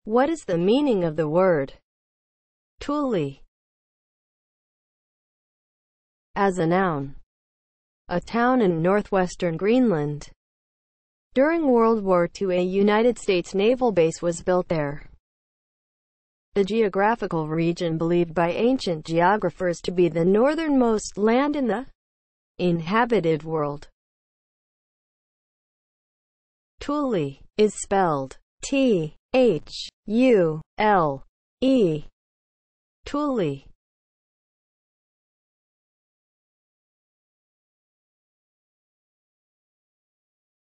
What is the meaning of the word THULE? As a noun, a town in northwestern Greenland. During World War II, a United States naval base was built there. The geographical region believed by ancient geographers to be the northernmost land in the inhabited world. THULE is spelled T-H-U-L-E. THULE.